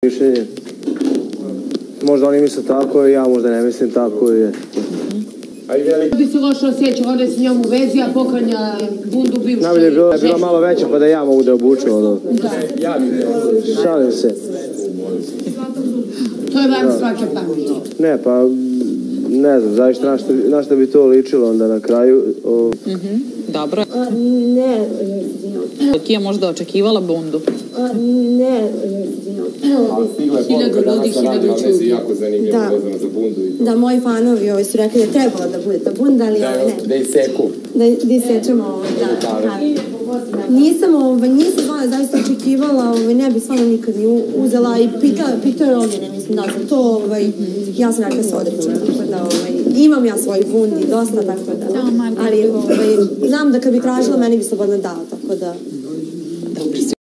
mišljenje. Možda oni misle tako, ja možda ne mislim tako. Bi se loše osjećao, ona je s njom u vezi, a poklanja bundu bivšu. Najbolje je bila malo veća, pa da ja mogu da obučem. Šalim se. To je van svake pameti. Ne, pa ne znam, zaista na što bi to ličilo onda na kraju. Dobro. Ne. Kija možda očekivala bundu? Ne. Hiljadu ljudi, hiljadu čudi. Jako zanimljivo vezano za bundu. Da, moji fanovi su rekli da trebalo da bude ta bunda, ali ne. Da iseku. Da isečemo, da. Nisam stvarno zaista očekivala, ne bi stvarno nikad ni uzela i pitao je Ognjene, mislim da sam to, ja sam rekla se odrećena, tako da imam ja svoj bundi dosta, tako da, ali znam da kad bi tražila meni bi slobodno dao, tako da.